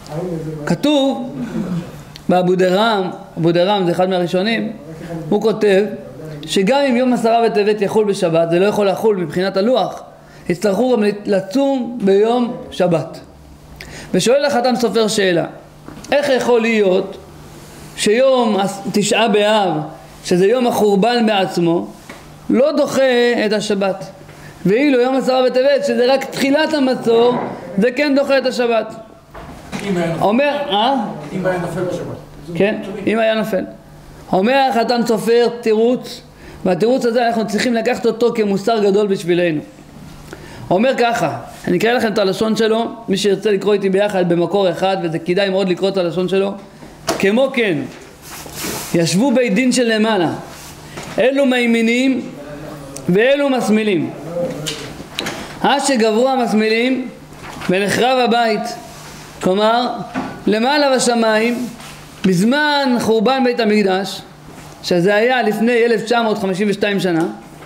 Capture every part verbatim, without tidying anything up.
כתוב באבו דרם, אבו דרם זה אחד מהראשונים, הוא כותב שגם אם יום עשרה בטבת יחול בשבת, זה לא יכול לחול מבחינת הלוח, יצטרכו גם לצום ביום שבת. ושואל החתם סופר שאלה, איך יכול להיות שיום תשעה באב, שזה יום החורבן בעצמו, לא דוחה את השבת, ואילו יום עשרה בטבת, שזה רק תחילת המצור, זה כן דוחה את השבת. אומר, אה? אם היה נופל בשבת. כן, אם היה נופל. אומר החתם סופר תירוץ, והתירוץ הזה אנחנו צריכים לקחת אותו כמוסר גדול בשבילנו. אומר ככה, אני אקרא לכם את הלשון שלו, מי שירצה לקרוא איתי ביחד במקור אחד, וזה כדאי מאוד לקרוא את הלשון שלו. כמו כן, ישבו בית דין של למעלה, אלו מימינים ואלו מסמילים. עד שגברו המסמילים ונחרב הבית, כלומר למעלה בשמיים, בזמן חורבן בית המקדש, שזה היה לפני אלף תשע מאות חמישים ושתיים שנה,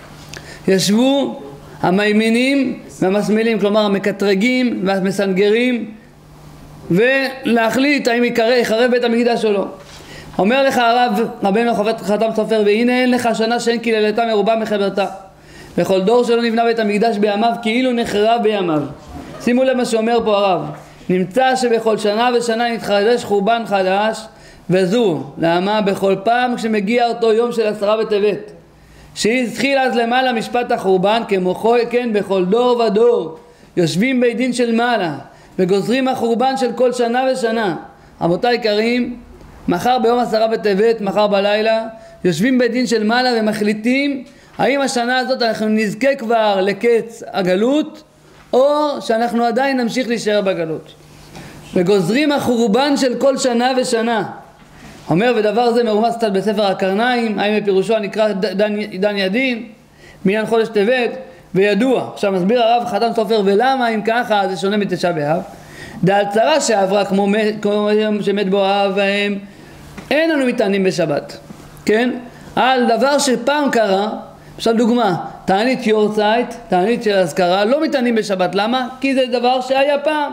ישבו המימינים והמסמילים, כלומר המקטרגים והמסנגרים, ולהחליט האם יקרא יחרב בית המקדש או לא. אומר לך הרב רבנו חתם סופר, והנה אין לך שנה שאין קללתה מרובה מחברתה, וכל דור שלא נבנה בית המקדש בימיו כאילו נחרב בימיו. שימו לב מה שאומר פה הרב, נמצא שבכל שנה ושנה נתחדש חורבן חדש, וזו למה בכל פעם כשמגיע אותו יום של עשרה בטבת, שהתחיל אז למעלה משפט החורבן, כמו כן בכל דור ודור יושבים בית דין של מעלה וגוזרים החורבן של כל שנה ושנה. רבותיי יקרים, מחר ביום עשרה בטבת, מחר בלילה, יושבים בית דין של מעלה ומחליטים האם השנה הזאת אנחנו נזכה כבר לקץ הגלות, או שאנחנו עדיין נמשיך להישאר בגלות. וגוזרים החורבן של כל שנה ושנה. אומר, ודבר זה מרומז קצת בספר הקרניים, האם בפירושו הנקרא דן, דן ידין, מעניין חודש טבת, וידוע. עכשיו מסביר הרב חתם סופר, ולמה אם ככה זה שונה מתשעה באב? דעל צרה שעברה כמו, כמו שמת בו האב והם, אין לנו מתענים בשבת, כן? על דבר שפעם קרה, עכשיו דוגמה, תענית יורצייט, תענית של הזכרה, לא מתענים בשבת, למה? כי זה דבר שהיה פעם.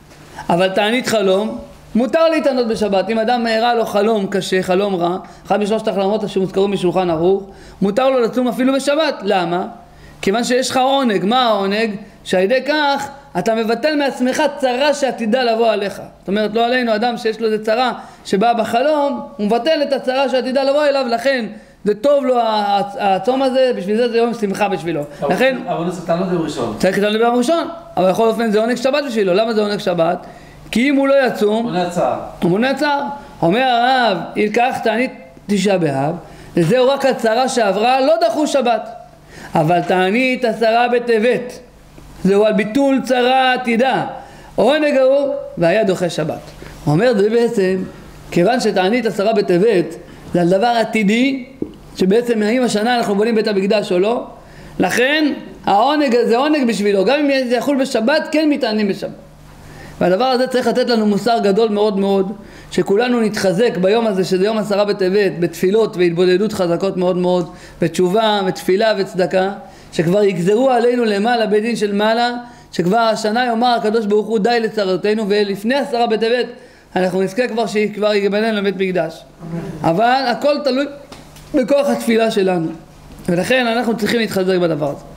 אבל תענית חלום, מותר להתענות בשבת. אם אדם מהרה לו חלום קשה, חלום רע, אחד משלושת החלומות שמוזכרים משולחן ערוך, מותר לו לצום אפילו בשבת. למה? כיוון שיש לך עונג. מה העונג? שעל ידי כך אתה מבטל מעצמך צרה שעתידה לבוא עליך. זאת אומרת, לא עלינו, אדם שיש לו איזה צרה שבאה בחלום, הוא מבטל את הצרה שעתידה לבוא אליו, לכן זה טוב לו הצום הזה, בשביל זה זה יום שמחה בשבילו. לכן אבל זה תענות ביום ראשון. צריך להתענות ביום ראשון, אבל בכל אופן זה עונג שבת בשבילו. למה זה עונג שבת? כי אם הוא לא יצום, מונה צער. הוא מונה צער. אומר הרב, ילקח תענית תשעה באב, וזהו רק הצרה שעברה, לא דחו שבת. אבל תענית עשרה בטבת, זהו על ביטול צרה עתידה, עונג ההוא, והיה דוחה שבת. הוא אומר, זה בעצם, כיוון שתענית עשרה בטבת, זה על דבר עתידי, שבעצם האם השנה אנחנו בונים בית המקדש או לא, לכן העונג זה עונג בשבילו, גם אם זה יחול בשבת, כן מתענים בשבת. והדבר הזה צריך לתת לנו מוסר גדול מאוד מאוד, שכולנו נתחזק ביום הזה, שזה יום עשרה בטבת, בתפילות והתבודדות חזקות מאוד מאוד, בתשובה ותפילה וצדקה, שכבר יגזרו עלינו למעלה, בית דין של מעלה, שכבר השנה יאמר הקדוש ברוך הוא די לצרותינו, ולפני עשרה בטבת אנחנו נזכה כבר שכבר יגבלנו לבית מקדש. אבל הכל תלוי בכוח התפילה שלנו, ולכן אנחנו צריכים להתחזק בדבר הזה.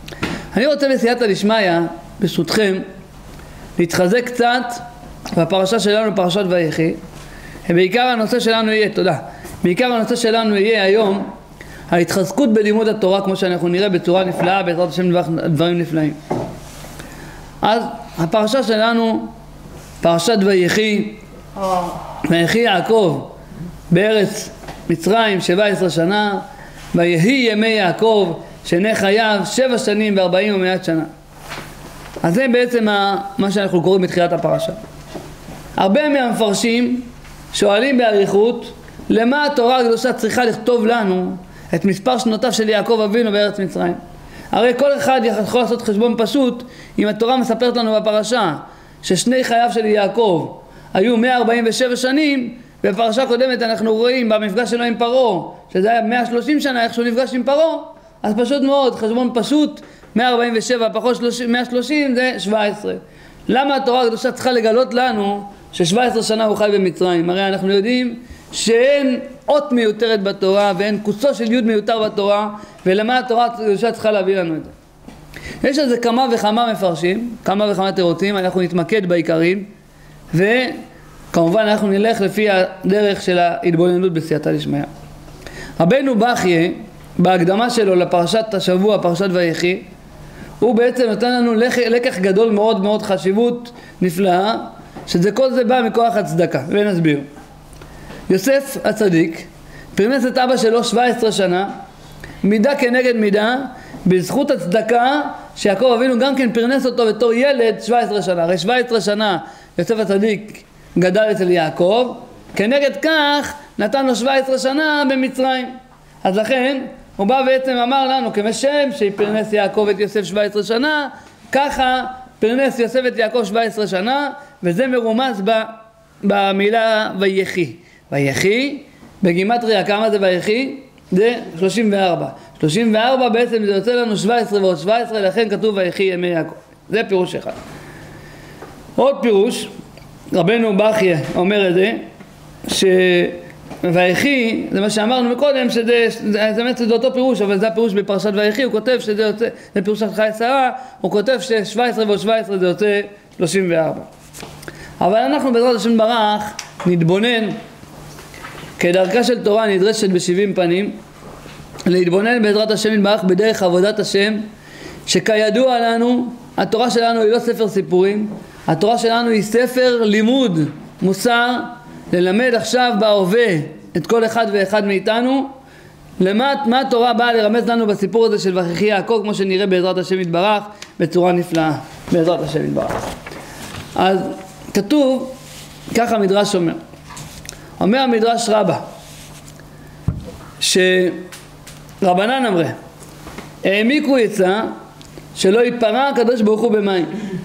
אני רוצה בסייעתא דשמיא, ברשותכם, להתחזק קצת בפרשה שלנו, פרשת ויחי. בעיקר הנושא שלנו יהיה, תודה, בעיקר הנושא שלנו יהיה היום ההתחזקות בלימוד התורה, כמו שאנחנו נראה בצורה נפלאה, בעזרת השם דברים נפלאים. אז הפרשה שלנו, פרשת ויחי, ויחי יעקב בארץ מצרים שבע עשרה שנה, ויהי ימי יעקב שני חייו שבע שנים וארבעים ומאת שנה. אז זה בעצם מה שאנחנו קוראים בתחילת הפרשה. הרבה מהמפרשים שואלים באריכות, למה התורה הקדושה צריכה לכתוב לנו את מספר שנותיו של יעקב אבינו בארץ מצרים? הרי כל אחד יכול לעשות חשבון פשוט, אם התורה מספרת לנו בפרשה ששני חייו של יעקב היו מאה ארבעים ושבע שנים, בפרשה קודמת אנחנו רואים במפגש שלו עם פרעה שזה היה מאה ושלושים שנה איך שהוא נפגש עם פרעה, אז פשוט מאוד, חשבון פשוט, מאה ארבעים ושבע פחות מאה ושלושים זה שבע עשרה. למה התורה הקדושה צריכה לגלות לנו ש-שבע עשרה שנה הוא חי במצרים? הרי אנחנו יודעים שאין אות מיותרת בתורה ואין קוצו של יוד מיותר בתורה, ולמה התורה הקדושה צריכה להביא לנו את זה? יש על זה כמה וכמה מפרשים, כמה וכמה תירוצים, אנחנו נתמקד בעיקרים, וכמובן אנחנו נלך לפי הדרך של ההתבוננות בסייעתא דשמיא. רבנו בחייה, בהקדמה שלו לפרשת השבוע, פרשת ויחי, הוא בעצם נותן לנו לקח גדול מאוד מאוד, חשיבות נפלאה, שזה כל זה בא מכוח הצדקה, ונסביר. יוסף הצדיק פרנס את אבא שלו שבע עשרה שנה, מידה כנגד מידה, בזכות הצדקה שיעקב אבינו גם כן פרנס אותו בתור ילד שבע עשרה שנה. הרי שבע עשרה שנה יוסף הצדיק גדל אצל יעקב, כנגד כך נתן לו שבע עשרה שנה במצרים. אז לכן הוא בא בעצם אמר לנו, כמשם שפרנס יעקב את יוסף שבע עשרה שנה, ככה פרנס יוסף את יעקב שבע עשרה שנה, וזה מרומז במילה ויחי. ויחי בגימטריה, כמה זה ויחי? זה שלושים וארבע. שלושים וארבע בעצם זה יוצא לנו שבע עשרה ועוד שבע עשרה, לכן כתוב ויחי ימי יעקב. זה פירוש אחד. עוד פירוש, רבנו בחייה אומר את זה, שויחי, זה מה שאמרנו מקודם, שזה, זה באמת זה אותו פירוש, אבל זה הפירוש בפרשת ויחי, הוא כותב שזה יוצא, זה פירוש של חיי שרה, הוא כותב ש-שבע עשרה ועוד שבע עשרה זה יוצא שלושים וארבע. אבל אנחנו בעזרת השם ברך נתבונן, כדרכה של תורה נדרשת בשבעים פנים, להתבונן בעזרת השם נתברך בדרך עבודת השם, שכידוע לנו, התורה שלנו היא לא ספר סיפורים, התורה שלנו היא ספר לימוד, מוסר, ללמד עכשיו בהווה את כל אחד ואחד מאיתנו, למה מה התורה באה לרמז לנו בסיפור הזה של ויחי יעקב, כמו שנראה בעזרת השם יתברך, בצורה נפלאה, בעזרת השם יתברך. אז כתוב, ככה המדרש אומר, אומר המדרש רבה, שרבנן אמרה, העמיקו עצה שלא ייפרע הקדוש ברוך הוא במים,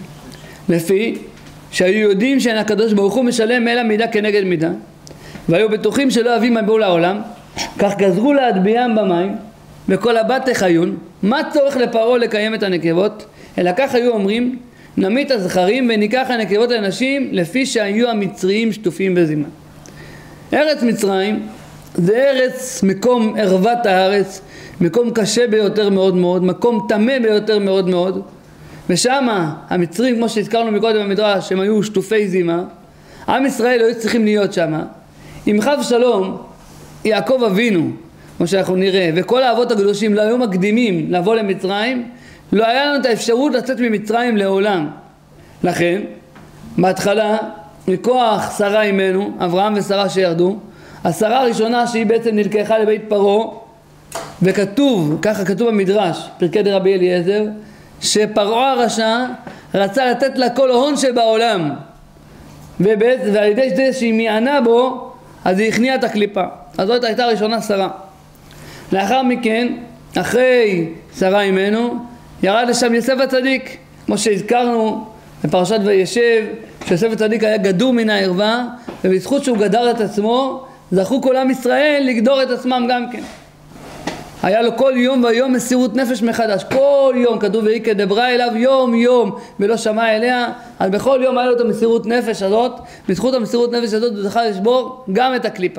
לפי שהיו יודעים שאין הקדוש ברוך הוא משלם אלא מידה כנגד מידה, והיו בטוחים שלא יביא מבול לעולם, כך גזרו להטביעם במים, וכל הבת תחיון, מה צורך לפרעה לקיים את הנקבות, אלא כך היו אומרים, נמית הזכרים וניקח הנקבות לנשים, לפי שהיו המצריים שטופים בזימה. ארץ מצרים זה ארץ, מקום ערוות הארץ, מקום קשה ביותר מאוד מאוד, מקום טמא ביותר מאוד מאוד, ושם המצרים, כמו שהזכרנו מקודם במדרש, הם היו שטופי זימה, עם ישראל היו צריכים להיות שם. אם חב שלום, יעקב אבינו, כמו שאנחנו נראה, וכל האבות הקדושים לא היו מקדימים לבוא למצרים, לא היה לנו את האפשרות לצאת ממצרים לעולם. לכן, בהתחלה, מכוח שרה אימנו, אברהם ושרה שירדו, השרה הראשונה שהיא בעצם נלקחה לבית פרעה, וכתוב, ככה כתוב במדרש, פרקי דרבי אליעזר, שפרעה הרשע רצה לתת לה כל ההון שבעולם, ובעצם, ועל ידי זה שהיא מיענה בו, אז היא הכניעה את הקליפה. אז זאת הייתה ראשונה שרה. לאחר מכן, אחרי שרה אימנו, ירד לשם יוסף הצדיק, כמו שהזכרנו בפרשת וישב, שיוסף הצדיק היה גדור מן הערווה, ובזכות שהוא גדר את עצמו, זכו כל עם ישראל לגדור את עצמם גם כן. היה לו כל יום ויום מסירות נפש מחדש, כל יום, כתוב ואיקה דברה אליו יום יום ולא שמע אליה, אז בכל יום היה לו את המסירות נפש הזאת, בזכות המסירות נפש הזאת הוא זכה לשבור גם את הקליפה.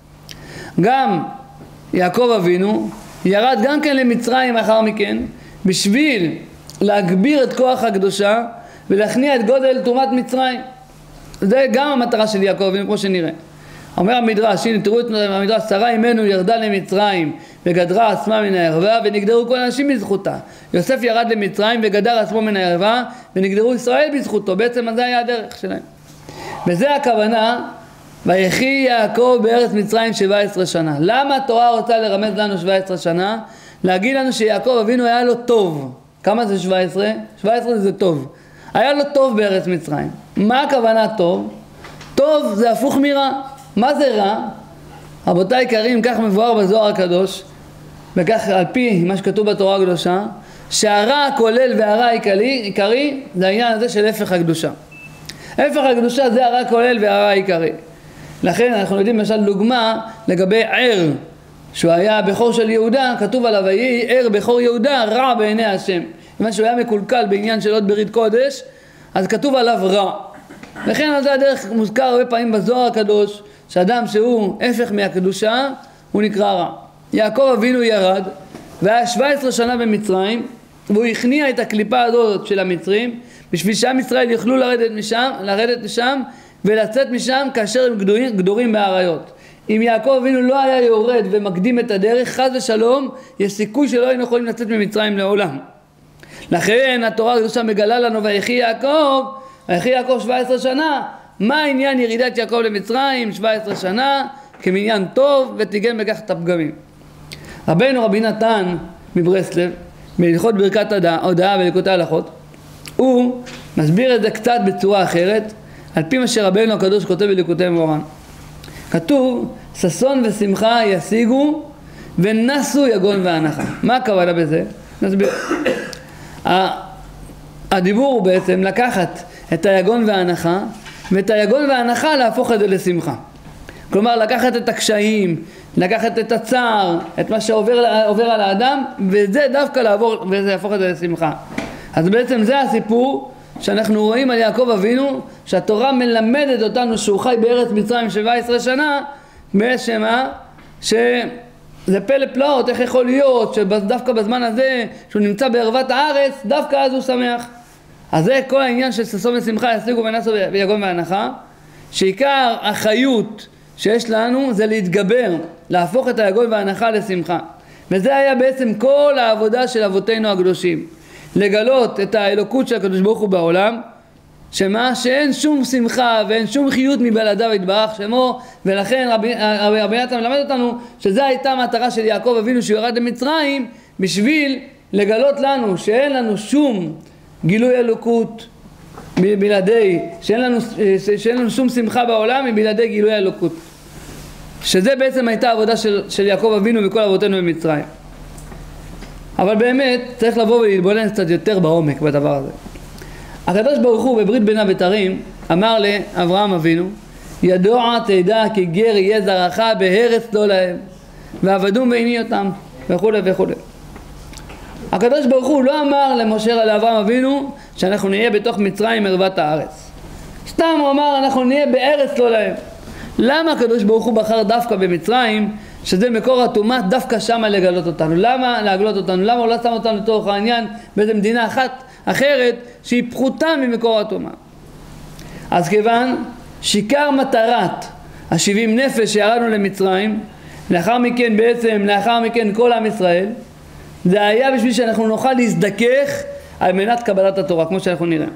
גם יעקב אבינו ירד גם כן למצרים אחר מכן, בשביל להגביר את כוח הקדושה ולהכניע את גודל תרומת מצרים. זה גם המטרה של יעקב אבינו, כמו שנראה. אומר המדרש, הנה תראו את המדרש, שרה אימנו ירדה למצרים וגדרה עצמה מן הערווה ונגדרו כל האנשים בזכותה. יוסף ירד למצרים וגדר עצמו מן הערווה ונגדרו ישראל בזכותו, בעצם זה היה הדרך שלהם. וזה הכוונה, ויחי יעקב בארץ מצרים שבע עשרה שנה. למה התורה רוצה לרמז לנו שבע עשרה שנה? להגיד לנו שיעקב אבינו היה לו טוב. כמה זה שבע עשרה? שבע עשרה זה טוב. היה לו טוב בארץ מצרים. מה הכוונה טוב? טוב זה הפוך מרע. מה זה רע? רבותיי יקרים, כך מבואר בזוהר הקדוש, וכך על פי מה שכתוב בתורה הקדושה, שהרע הכולל והרע העיקרי, עיקרי, זה העניין הזה של הפך הקדושה. הפך הקדושה זה הרע הכולל והרע העיקרי. לכן אנחנו יודעים למשל דוגמה לגבי ער, שהוא היה בכור של יהודה, כתוב עליו, ויהי ער בכור יהודה רע בעיני השם. כיוון שהוא היה מקולקל בעניין של עוד ברית קודש, אז כתוב עליו רע. וכן על זה הדרך מוזכר הרבה פעמים בזוהר הקדוש, שאדם שהוא הפך מהקדושה, הוא נקרא רע. יעקב אבינו ירד, והיה שבע עשרה שנה במצרים, והוא הכניע את הקליפה הזאת של המצרים, בשביל שעם ישראל יוכלו לרדת משם, לרדת לשם, ולצאת משם כאשר הם גדורים, גדורים באריות. אם יעקב אבינו לא היה יורד ומקדים את הדרך, חס ושלום, יש סיכוי שלא היינו יכולים לצאת ממצרים לעולם. לכן התורה הקדושה מגלה לנו, ויחי יעקב, ויחי יעקב שבע עשרה שנה, מה העניין ירידת יעקב למצרים שבע עשרה שנה? כמניין טוב, ותיגן בכך את הפגמים. רבנו רבי נתן מברסלב, בהלכות ברכת הודאה וליקוטי הלכות, הוא מסביר את זה קצת בצורה אחרת, על פי מה שרבנו הקדוש כותב בליקוטי מוהר"ן. כתוב, ששון ושמחה ישיגו ונסו יגון והנחה. מה הכוונה בזה? נסביר. הדיבור הוא בעצם לקחת את היגון וההנחה, ואת היגון וההנחה להפוך את זה לשמחה. כלומר, לקחת את הקשיים, לקחת את הצער, את מה שעובר עובר על האדם, וזה דווקא לעבור, וזה יהפוך את זה לשמחה. אז בעצם זה הסיפור שאנחנו רואים על יעקב אבינו, שהתורה מלמדת אותנו שהוא חי בארץ מצרים שבע עשרה שנה, משמע שזה פלא פלאות, איך יכול להיות שדווקא בזמן הזה שהוא נמצא בערוות הארץ, דווקא אז הוא שמח. אז זה כל העניין של ששון ושמחה ישיגו ונסו ויגון והנחה, שעיקר החיות שיש לנו זה להתגבר, להפוך את היגון וההנחה לשמחה. וזה היה בעצם כל העבודה של אבותינו הקדושים, לגלות את האלוקות של הקדוש ברוך הוא בעולם, שמה שאין שום שמחה ואין שום חיות מבלעדיו יתברך שמו, ולכן רבי, רבי נתן מלמד אותנו שזה הייתה המטרה של יעקב אבינו שירד למצרים, בשביל לגלות לנו שאין לנו שום גילוי אלוקות בלעדי, שאין לנו, שאין לנו שום שמחה בעולם מבלעדי גילוי אלוקות, שזה בעצם הייתה העבודה של, של יעקב אבינו וכל אבותינו במצרים. אבל באמת צריך לבוא ולהתבונן קצת יותר בעומק בדבר הזה. הקדוש ברוך הוא בברית בין הבתרים אמר לאברהם אבינו, ידוע תדע כי גר יהיה זרעך בארץ לא להם, ועבדום ועיני אותם, וכו' וכו'. הקדוש ברוך הוא לא אמר למשה לאברהם אבינו שאנחנו נהיה בתוך מצרים ערוות הארץ. סתם הוא אמר אנחנו נהיה בארץ לא להם. למה הקדוש ברוך הוא בחר דווקא במצרים, שזה מקור הטומאה, דווקא שמה לגלות אותנו? למה להגלות אותנו? למה הוא לא שם אותנו לתוך העניין באיזה מדינה אחת אחרת שהיא פחותה ממקור הטומאה? אז כיוון שעיקר מטרת השבעים נפש שירדנו למצרים, לאחר מכן בעצם, לאחר מכן כל עם ישראל, זה היה בשביל שאנחנו נוכל להזדכך על מנת קבלת התורה, כמו שאנחנו נראה.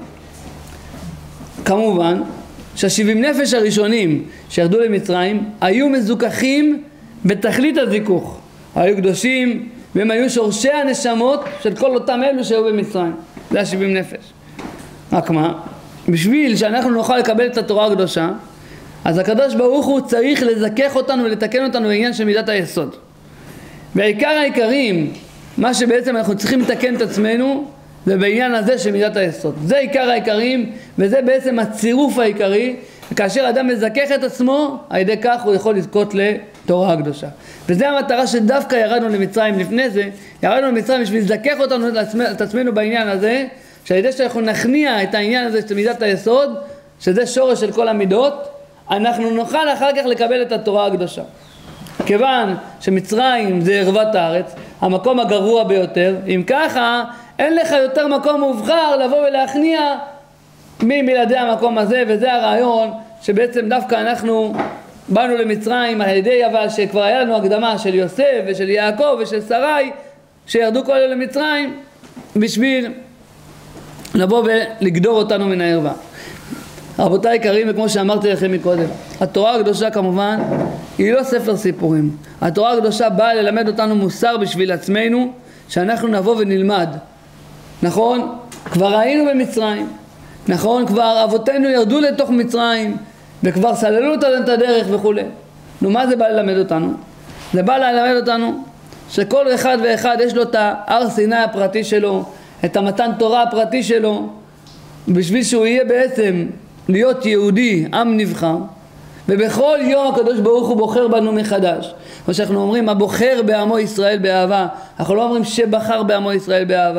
כמובן שהשבעים נפש הראשונים שירדו למצרים היו מזוכחים בתכלית הזיכוך, היו קדושים והם היו שורשי הנשמות של כל אותם אלו שהיו במצרים. זה השבעים נפש. רק מה? בשביל שאנחנו נוכל לקבל את התורה הקדושה, אז הקדוש ברוך הוא צריך לזכך אותנו ולתקן אותנו בעניין של מידת היסוד. והעיקר העיקרים, מה שבעצם אנחנו צריכים לתקן את עצמנו, זה בעניין הזה של מידת היסוד. זה עיקר העיקרים, וזה בעצם הצירוף העיקרי, וכאשר אדם מזכך את עצמו, על ידי כך הוא יכול לזכות לתורה הקדושה. וזה המטרה שדווקא ירדנו למצרים לפני זה, ירדנו למצרים בשביל לזכך אותנו את עצמנו בעניין הזה, שעל ידי שאנחנו נכניע את העניין הזה של מידת היסוד, שזה שורש של כל המידות, אנחנו נוכל אחר כך לקבל את התורה הקדושה. כיוון שמצרים זה ערוות הארץ, המקום הגרוע ביותר, אם ככה אין לך יותר מקום מובחר לבוא ולהכניע מבלעדי המקום הזה, וזה הרעיון שבעצם דווקא אנחנו באנו למצרים על ידי, אבל שכבר היה לנו הקדמה של יוסף ושל יעקב ושל שרי שירדו כל אלה למצרים בשביל לבוא ולגדור אותנו מן הערווה. רבותיי יקרים, וכמו שאמרתי לכם מקודם, התורה הקדושה כמובן היא לא ספר סיפורים. התורה הקדושה באה ללמד אותנו מוסר בשביל עצמנו, שאנחנו נבוא ונלמד. נכון? כבר היינו במצרים, נכון? כבר אבותינו ירדו לתוך מצרים וכבר סללו את הדרך וכו'. נו, מה זה בא ללמד אותנו? זה בא ללמד אותנו שכל אחד ואחד יש לו את הר סיני הפרטי שלו, את המתן תורה הפרטי שלו, בשביל שהוא יהיה בעצם להיות יהודי, עם נבחר. ובכל יום הקדוש ברוך הוא בוחר בנו מחדש. כמו שאנחנו אומרים, הבוחר בעמו ישראל באהבה. אנחנו לא אומרים שבחר בעמו ישראל באהבה,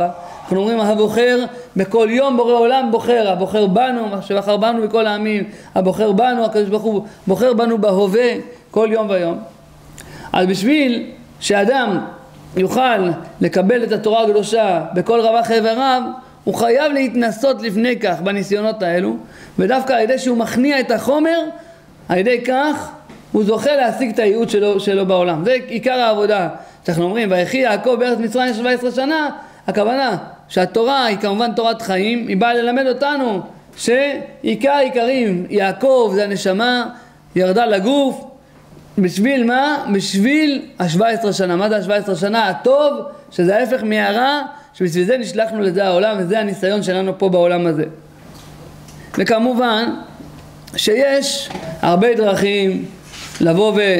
אנחנו אומרים הבוחר בכל יום בורא עולם בוחר, הבוחר בנו, שבחר בנו בכל העמים, הבוחר בנו, הקדוש ברוך הוא בוחר בנו בהווה כל יום ויום. אז בשביל שאדם יוכל לקבל את התורה הקדושה בכל רמ"ח איבריו, הוא חייב להתנסות לפני כך בניסיונות האלו, ודווקא על ידי שהוא מכניע את החומר, על ידי כך הוא זוכה להשיג את הייעוד שלו, שלו בעולם. זה עיקר העבודה שאנחנו אומרים, ויחי יעקב בארץ מצרים שבע עשרה שנה, הכוונה שהתורה היא כמובן תורת חיים, היא באה ללמד אותנו שעיקר העיקרים, יעקב זה הנשמה, ירדה לגוף, בשביל מה? בשביל ה-שבע עשרה שנה. מה זה ה-שבע עשרה שנה? הטוב, שזה ההפך מהרע, שבשביל זה נשלחנו לזה העולם, וזה הניסיון שלנו פה בעולם הזה. וכמובן שיש הרבה דרכים לבוא ו...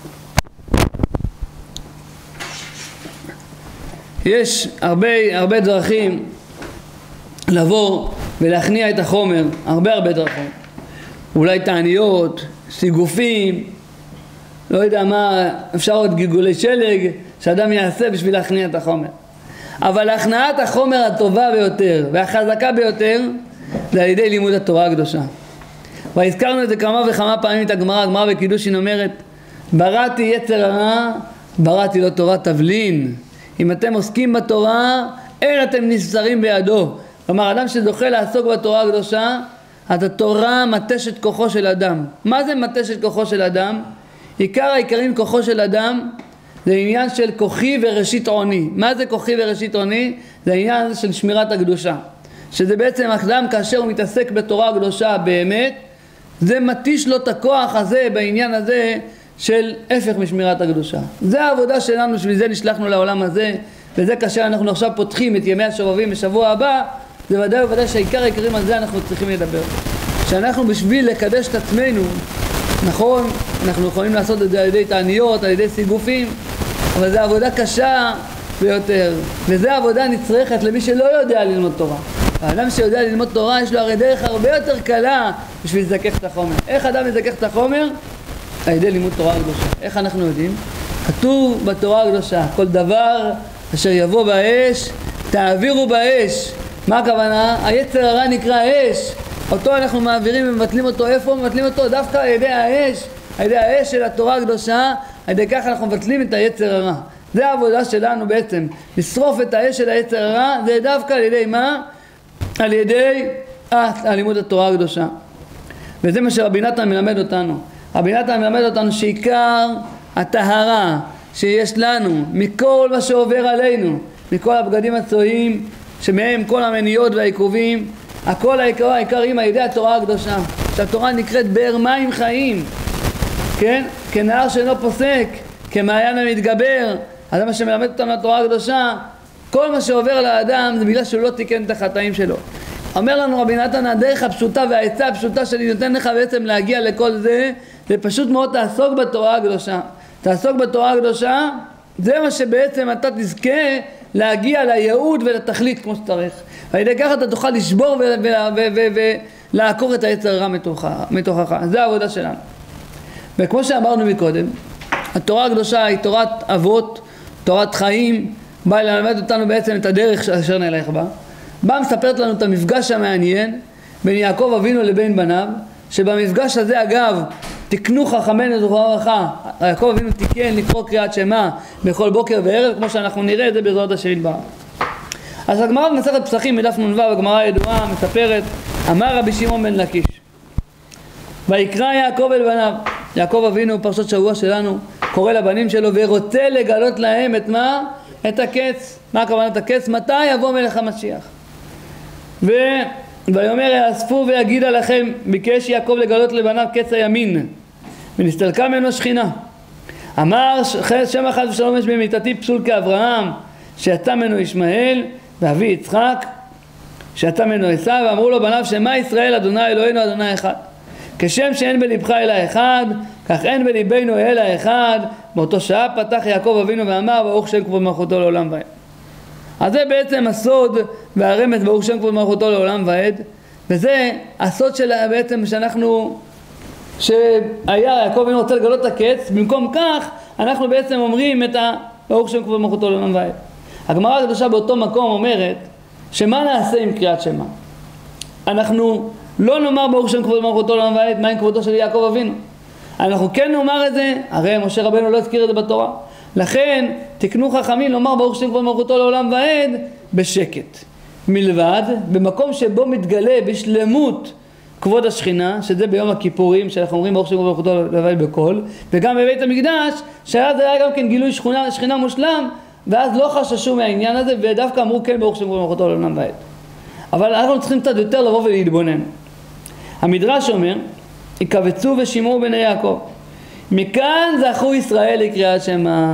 יש הרבה, הרבה דרכים לבוא ולהכניע את החומר, הרבה הרבה דרכים. אולי תעניות, סיגופים, לא יודע מה, אפשר עוד גלגולי שלג שאדם יעשה בשביל להכניע את החומר. אבל הכנעת החומר הטובה ביותר והחזקה ביותר זה על ידי לימוד התורה הקדושה. והזכרנו את זה כמה וכמה פעמים את הגמרא, הגמרא בקידושין אומרת, בראתי יצר הרע, בראתי לו תורת תבלין. אם אתם עוסקים בתורה, אין אתם נסתרים בידו. כלומר, אדם שזוכה לעסוק בתורה הקדושה, אז התורה מתשת כוחו של אדם. מה זה מתשת כוחו של אדם? עיקר העיקרים כוחו של אדם זה עניין של כוחי וראשית עוני. מה זה כוחי וראשית עוני? זה העניין של שמירת הקדושה. שזה בעצם אדם כאשר הוא מתעסק בתורה הקדושה באמת, זה מתיש לו את הכוח הזה בעניין הזה של הפך משמירת הקדושה. זה העבודה שלנו, בשביל זה נשלחנו לעולם הזה, וזה כאשר אנחנו עכשיו פותחים את ימי השובבים בשבוע הבא, זה ודאי וודאי שהעיקר העיקרים על זה אנחנו צריכים לדבר. שאנחנו בשביל לקדש את עצמנו, נכון, אנחנו יכולים לעשות את זה על ידי תעניות, על ידי סיגופים, אבל זו עבודה קשה ביותר, וזו עבודה נצרכת למי שלא יודע ללמוד תורה. האדם שיודע ללמוד תורה יש לו הרי דרך הרבה יותר קלה בשביל לזכך את החומר. איך אדם יזכך את החומר? על ידי לימוד תורה הקדושה. איך אנחנו יודעים? כתוב בתורה הקדושה, כל דבר אשר יבוא באש, תעבירו באש. מה הכוונה? היצר הרע נקרא אש. אותו אנחנו מעבירים ומבטלים אותו. איפה מבטלים אותו? דווקא על ידי האש, על ידי האש של התורה הקדושה, על ידי כך אנחנו מבטלים את היצר הרע. זה העבודה שלנו בעצם, לשרוף את האש של היצר הרע, זה דווקא על ידי מה? על ידי הלימוד התורה הקדושה. וזה מה שרבי נתן מלמד אותנו. רבי נתן מלמד אותנו שעיקר הטהרה שיש לנו מכל מה שעובר עלינו, מכל הבגדים הצועים שמהם כל המניות והעיכובים, הכל העיקר, העיקרים על ידי התורה הקדושה, שהתורה נקראת באר מים חיים, כן? כנהר שאינו פוסק, כמעיין המתגבר. אז זה מה שמלמד אותנו התורה הקדושה. כל מה שעובר לאדם זה בגלל שהוא לא תיקן את החטאים שלו. אומר לנו רבי נתן, הדרך הפשוטה והעצה הפשוטה שאני נותן לך בעצם להגיע לכל זה, זה פשוט מאוד תעסוק בתורה הקדושה. תעסוק בתורה הקדושה, זה מה שבעצם אתה תזכה להגיע לייעוד ולתכלית כמו שצריך. ועל ידי ככה אתה תוכל לשבור ולעקור את היצר הרע מתוכך. זה העבודה שלנו. וכמו שאמרנו מקודם, התורה הקדושה היא תורת אבות, תורת חיים, באה ללמד אותנו בעצם את הדרך אשר נלך בה. באה מספרת לנו את המפגש המעניין בין יעקב אבינו לבין בניו, שבמפגש הזה אגב תקנו חכמינו זכרם לברכה, יעקב אבינו תיקן לקרוא קריאת שמע בכל בוקר וערב, כמו שאנחנו נראה את זה בעזרת השם יתברך. אז הגמרא במסכת פסחים מדף נ"ו, הגמרא הידועה מספרת, אמר רבי שמעון בן לקיש, ויקרא יעקב אל בניו. יעקב אבינו פרשת שבוע שלנו קורא לבנים שלו ורוצה לגלות להם את מה? את הקץ. מה הכוונת הקץ? מתי יבוא מלך המשיח? ו... ויאמר יאספו ויגיד עליכם, ביקש יעקב לגלות לבניו קץ הימין ונסתלקה ממנו שכינה. אמר שם אחד ושלום יש במיתתי פסול כאברהם שיצא ממנו ישמעאל ואבי יצחק שיצא ממנו עשיו, ואמרו לו בניו שמה ישראל אדוני אלוהינו אדוני אחד, כשם שאין בלבך אלא אחד כך אין בליבנו אלא אחד. באותו שעה פתח יעקב אבינו ואמר ברוך שם כבוד מלכותו לעולם ועד. אז זה בעצם הסוד והרמז ברוך שם כבוד מלכותו לעולם ועד, וזה הסוד של בעצם שאנחנו שהיה יעקב אבינו רוצה לגלות את הקץ, במקום כך אנחנו בעצם אומרים את ברוך שם כבוד מלכותו לעולם ועד. הגמרא הקדושה באותו מקום אומרת שמה נעשה עם קריאת שמע? אנחנו לא נאמר ברוך שם כבוד מלכותו לעולם ועד, מה עם כבודו של יעקב אבינו? אנחנו כן נאמר את זה, הרי משה רבנו לא הזכיר את זה בתורה. לכן תקנו חכמים לומר ברוך שם כבוד מלכותו לעולם ועד בשקט. מלבד, במקום שבו מתגלה בשלמות כבוד השכינה, שזה ביום הכיפורים, שאנחנו אומרים ברוך שם כבוד מלכותו לעולם ועד בקול, וגם בבית המקדש, שאז היה גם כן גילוי שכינה, שכינה מושלם, ואז לא חששו מהעניין הזה, ודווקא אמרו כן ברוך שם כבוד מלכותו לעולם ועד. אבל אנחנו צריכים קצת יותר לבוא ולהתבונן. המדרש אומר, יקבצו ושימעו בני יעקב. מכאן זכו ישראל לקריאת שמע.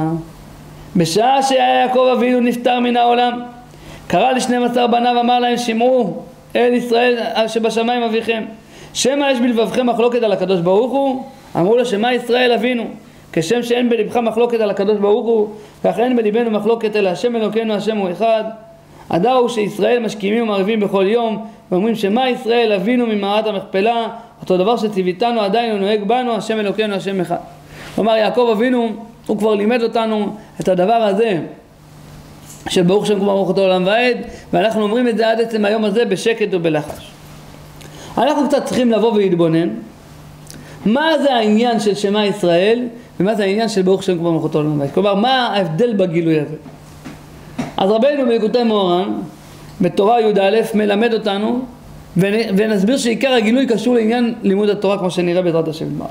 בשעה שיעקב אבינו נפטר מן העולם, קרא לשנים עשר בניו, אמר להם, שמעו אל ישראל שבשמיים אביכם. שמא יש בלבבכם מחלוקת על הקדוש ברוך הוא? אמרו לו, שמע ישראל אבינו. כשם שאין בלבך מחלוקת על הקדוש ברוך הוא, כך אין בלבנו מחלוקת אל השם אלוקינו, השם הוא אחד. הדאו שישראל משכימים ומערבים בכל יום, ואומרים שמע ישראל אבינו ממערת המכפלה, אותו דבר שציוויתנו עדיין הוא נוהג בנו, השם אלוקינו השם אחד. כלומר יעקב אבינו הוא כבר לימד אותנו את הדבר הזה של ברוך שם כבוד מלכותו לעולם ועד, ואנחנו אומרים את זה עד עצם היום הזה בשקט ובלחש. אנחנו קצת צריכים לבוא ולהתבונן מה זה העניין של שמע ישראל ומה זה העניין של ברוך שם כבוד מלכותו לעולם ועד. כלומר מה ההבדל בגילוי הזה. אז רבינו בליקוטי מוהר"ן בתורה י"א מלמד אותנו ונסביר שעיקר הגילוי קשור לעניין לימוד התורה כמו שנראה בעזרת השם יתברך.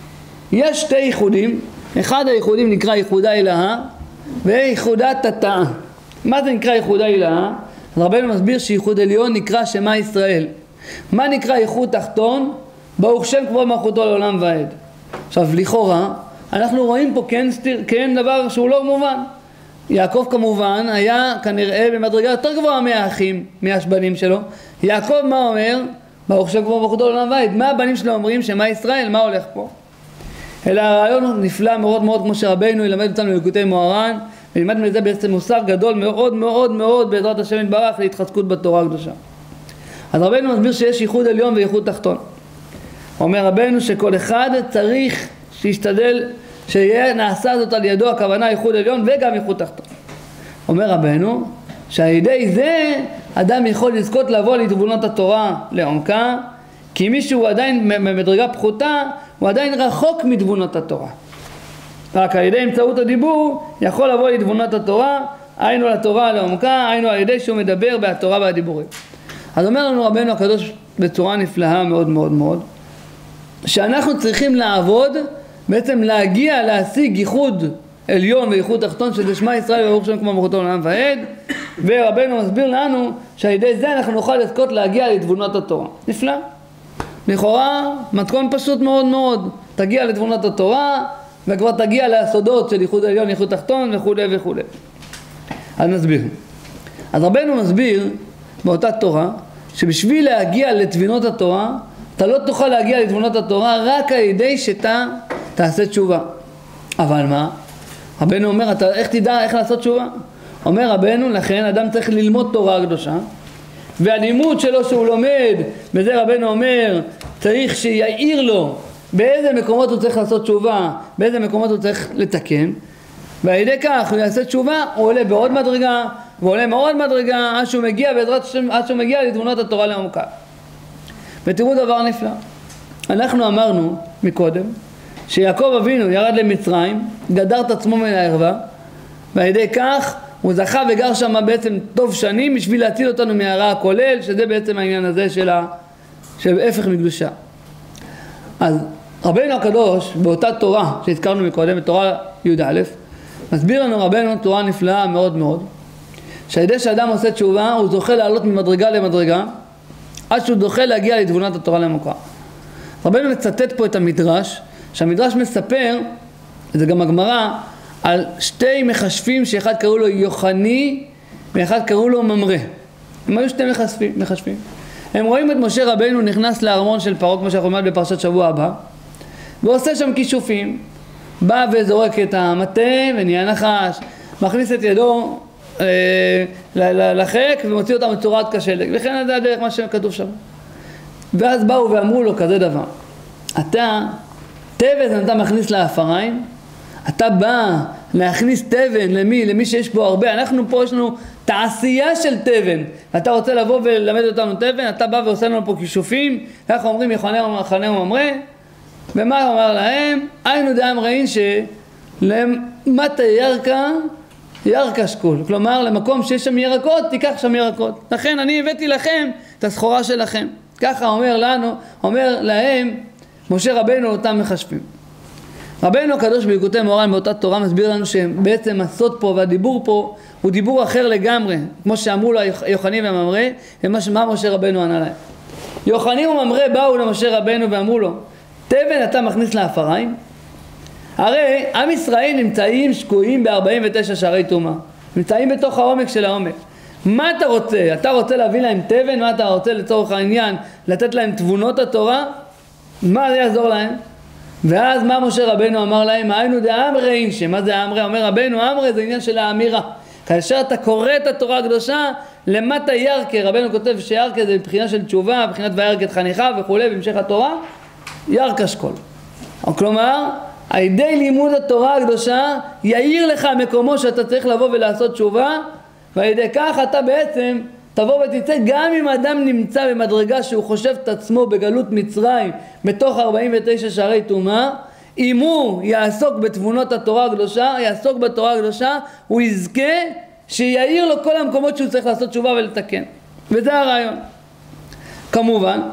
יש שתי ייחודים, אחד הייחודים נקרא ייחודה אלוהה וייחודה תתאה. מה זה נקרא ייחודה אלוהה? אז רבינו מסביר שייחוד עליון נקרא שמע ישראל. מה נקרא ייחוד תחתון? ברוך שם כבוד מלכותו לעולם ועד. עכשיו לכאורה אנחנו רואים פה כן, כן דבר שהוא לא מובן. יעקב כמובן היה כנראה במדרגה יותר גבוהה מהאחים, מהשבנים שלו. יעקב מה אומר? ברוך שם כבוד מלכותו לעולם ועד. מה הבנים שלו אומרים? שמע ישראל, מה הולך פה? אלא הרעיון נפלא מאוד מאוד כמו שרבינו ילמד אותנו בליקוטי מוהר"ן, ולימד מזה בעצם מוסר גדול מאוד מאוד מאוד בעזרת השם יתברך להתחזקות בתורה הקדושה. אז רבינו מסביר שיש ייחוד עליון וייחוד תחתון. אומר רבינו שכל אחד צריך שישתדל שיהיה נעשה זאת על ידו, הכוונה ייחוד עליון וגם ייחוד תחתון. אומר רבינו שעל ידי זה אדם יכול לזכות לבוא לתבונות התורה לעומקה, כי מישהו עדיין במדרגה פחותה הוא עדיין רחוק מתבונות התורה. רק על ידי אמצעות הדיבור יכול לבוא לתבונות התורה, היינו לתורה לעומקה, היינו על ידי שהוא מדבר בתורה והדיבורים. אז אומר לנו רבנו הקדוש בצורה נפלאה מאוד מאוד מאוד, שאנחנו צריכים לעבוד, בעצם להגיע להשיג ייחוד עליון וייחוד תחתון, שזה שמע ישראל וברוך שם כבוד מלכותו לעולם ועד, ורבנו מסביר לנו שעל ידי זה אנחנו נוכל לזכות להגיע לתבונות התורה. נפלא. לכאורה מתכון פשוט מאוד מאוד, תגיע לתבונות התורה וכבר תגיע ליסודות של ייחוד עליון, ייחוד תחתון וכו' וכו'. אז נסביר. אז רבנו מסביר באותה תורה שבשביל להגיע לתבונות התורה אתה לא תוכל להגיע לתבונות התורה רק על ידי שאתה תעשה תשובה. אבל מה? רבנו אומר, אתה, איך תדע איך לעשות תשובה? אומר רבנו, לכן אדם צריך ללמוד תורה הקדושה, והלימוד שלו שהוא לומד, בזה רבנו אומר, צריך שיעיר לו באיזה מקומות הוא צריך לעשות תשובה, באיזה מקומות הוא צריך לתקן, ועל ידי כך הוא יעשה תשובה, הוא עולה בעוד מדרגה, ועולה מאוד מדרגה, עד שהוא מגיע בעזרת השם, עד שהוא מגיע לתבונות התורה לעומקה. ותראו דבר נפלא. אנחנו אמרנו מקודם, שיעקב אבינו ירד למצרים, גדר את עצמו מן הערווה, ועל ידי כך הוא זכה וגר שם בעצם טוב שנים בשביל להציל אותנו מהרע הכולל, שזה בעצם העניין הזה של, ה... של הפך מקדושה. אז רבנו הקדוש באותה תורה שהזכרנו מקודם, בתורה י"א, מסביר לנו רבנו תורה נפלאה מאוד מאוד, שעל ידי שאדם עושה תשובה הוא זוכה לעלות ממדרגה למדרגה, עד שהוא זוכה להגיע לתבונת התורה לעומקה. רבנו מצטט פה את המדרש, שהמדרש מספר, זה גם הגמרא, על שתי מחשבים שאחד קראו לו יוחני ואחד קראו לו ממרא. הם היו שתי מחשבים, מחשבים. הם רואים את משה רבנו נכנס לארמון של פרעה, כמו שאנחנו אומרים בפרשת שבוע הבא, ועושה שם כישופים, בא וזורק את המטה ונהיה נחש, מכניס את ידו אה, לחק ומוציא אותם בצורת כשלג, וכן זה הדרך מה שכתוב שם. ואז באו ואמרו לו כזה דבר, אתה, טבע אתה מכניס לאפריים, אתה בא להכניס תבן, למי? למי שיש פה הרבה. אנחנו פה יש לנו תעשייה של תבן, ואתה רוצה לבוא וללמד אותנו תבן, אתה בא ועושה לנו פה כישופים, ככה אומרים יוחנן וממרא, ומה הוא אמר להם? היינו דאמרין שלמטה ירקה, ירקה שקול, כלומר למקום שיש שם ירקות, תיקח שם ירקות, לכן אני הבאתי לכם את הסחורה שלכם. ככה אומר לנו, אומר להם משה רבנו אותם מחשבים. רבנו הקדוש בילקוטי מוהר"ן באותה תורה מסביר לנו שבעצם הסוד פה והדיבור פה הוא דיבור אחר לגמרי, כמו שאמרו לו יוחנן וממרא, ומה משה רבנו ענה להם. יוחנן וממרא באו למשה רבנו ואמרו לו, תבן אתה מכניס לאפריים? הרי עם ישראל נמצאים שקועים ב-ארבעים ותשע שערי טומאה, נמצאים בתוך העומק של העומק. מה אתה רוצה? אתה רוצה להביא להם תבן? מה אתה רוצה לצורך העניין? לתת להם תבונות התורה? מה זה יעזור להם? ואז מה משה רבנו אמר להם? היינו דאמרי אינשי. מה זה אמרי? אומר רבנו, אמרי זה עניין של האמירה. כאשר אתה קורא את התורה הקדושה, למטה ירקה, רבנו כותב שירקה זה מבחינה של תשובה, מבחינת וירקת חניכה וכו' בהמשך התורה, ירקה שקול. כלומר, על ידי לימוד התורה הקדושה, יאיר לך מקומו שאתה צריך לבוא ולעשות תשובה, ועל ידי כך אתה בעצם תבוא ותצא, גם אם אדם נמצא במדרגה שהוא חושב את עצמו בגלות מצרים בתוך ארבעים ותשע שערי טומאה, אם הוא יעסוק בתבונות התורה הקדושה, יעסוק בתורה הקדושה, הוא יזכה שיעיר לו כל המקומות שהוא צריך לעשות תשובה ולתקן. וזה הרעיון. כמובן,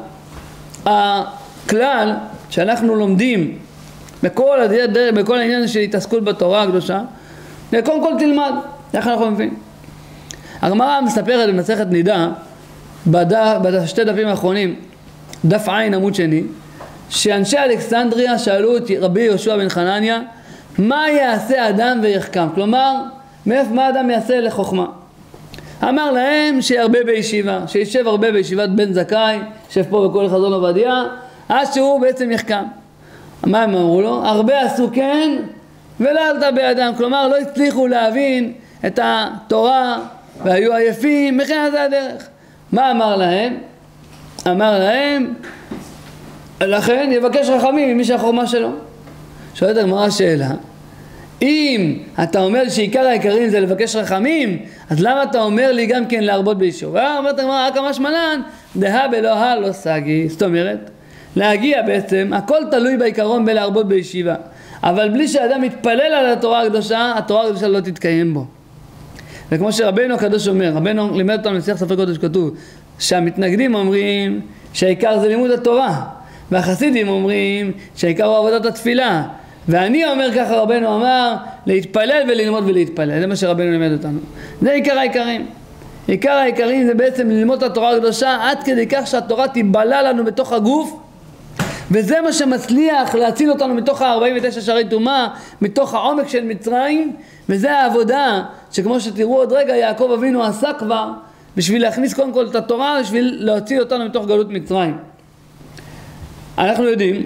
הכלל שאנחנו לומדים בכל, הדרך, בכל העניין של התעסקות בתורה הקדושה, קודם כל תלמד, איך אנחנו מבינים? הגמרא מספרת במסכת נידה, בשתי דפים האחרונים, דף עין עמוד שני, שאנשי אלכסנדריה שאלו את רבי יהושע בן חנניה, מה יעשה אדם ויחכם? כלומר, מאיפה מה אדם יעשה לחוכמה? אמר להם שירבה בישיבה, שישב הרבה בישיבת בן זכאי, ישב פה בכל חזון עובדיה, עד שהוא בעצם יחכם. מה הם אמרו לו? הרבה עשו כן ולא עלתה בידם, כלומר לא הצליחו להבין את התורה והיו עייפים, מכן זה הדרך. מה אמר להם? אמר להם, לכן יבקש רחמים ממי שהחוכמה שלו. שואלת הגמרא שאלה, אם אתה אומר שעיקר העיקרים זה לבקש רחמים, אז למה אתה אומר לי גם כן להרבות בישובה? אומרת הגמרא, כמה שמלן, דהה בלוה לא סגי. זאת אומרת, להגיע בעצם, הכל תלוי בעיקרון בלהרבות בישיבה. אבל בלי שאדם מתפלל על התורה הקדושה, התורה הקדושה לא תתקיים בו. וכמו שרבנו הקדוש אומר, רבנו לימד אותנו לשיח ספר קודש כתוב, שהמתנגדים אומרים שהעיקר זה לימוד התורה, והחסידים אומרים שהעיקר הוא עבודת התפילה. ואני אומר ככה, רבנו אמר, להתפלל וללמוד ולהתפלל. זה מה שרבנו לימד אותנו. זה עיקר העיקרים. עיקר העיקרים זה בעצם ללמוד את התורה הקדושה, עד כדי כך שהתורה תיבלע לנו בתוך הגוף, וזה מה שמצליח להציל אותנו מתוך ה-ארבעים ותשע שערי טומאה, מתוך העומק של מצרים, וזה העבודה שכמו שתראו עוד רגע יעקב אבינו עשה כבר, בשביל להכניס קודם כל את התורה, בשביל להוציא אותנו מתוך גלות מצרים. אנחנו יודעים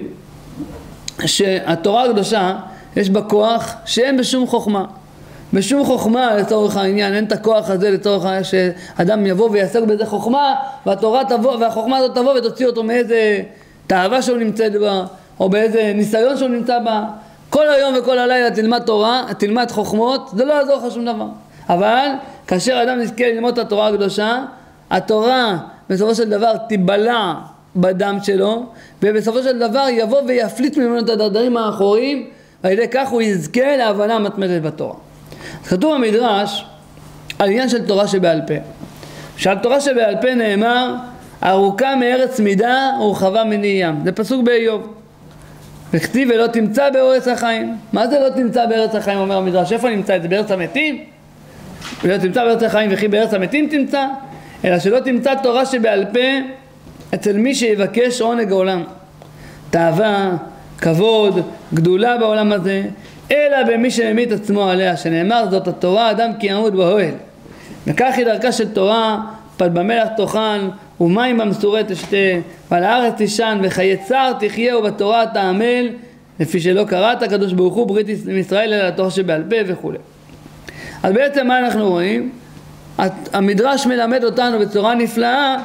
שהתורה הקדושה יש בה כוח שאין בשום חוכמה. בשום חוכמה לצורך העניין, אין את הכוח הזה לצורך העניין שאדם יבוא ויעסק בזה חוכמה, והתורה תבוא, והחוכמה הזאת תבוא ותוציא אותו מאיזה תאווה שהוא נמצא בה, או באיזה ניסיון שהוא נמצא בה. כל היום וכל הלילה תלמד תורה, תלמד חוכמות, זה לא יעזור לך שום דבר. אבל כאשר אדם נזכה ללמוד את התורה הקדושה, התורה בסופו של דבר תיבלע בדם שלו, ובסופו של דבר יבוא ויפליט ממנו את הדרדרים האחוריים, ועל ידי כך הוא יזכה להבנה מתמדת בתורה. כתוב במדרש על עניין של תורה שבעל פה. שעל תורה שבעל פה נאמר, ארוכה מארץ מידה ורחבה מני ים. זה פסוק באיוב. וכתיב ולא תמצא בארץ החיים. מה זה לא תמצא בארץ החיים, אומר המדרש? איפה נמצא את זה? בארץ המתים? ולא תמצא בארץ החיים וכי בארץ המתים תמצא? אלא שלא תמצא תורה שבעל פה אצל מי שיבקש עונג העולם. תאווה, כבוד, גדולה בעולם הזה, אלא במי שממית עצמו עליה, שנאמר זאת התורה אדם כי ימות באוהל. וכך היא דרכה של תורה, פת במלח תאכל ומים במסורה תשתה, ועל הארץ תישן וחיי צער תחיה ובתורה תעמל, לפי שלא קראת הקדוש ברוך הוא ברית עם ישראל אלא התורה שבעל פה וכו'. אז בעצם מה אנחנו רואים? המדרש מלמד אותנו בצורה נפלאה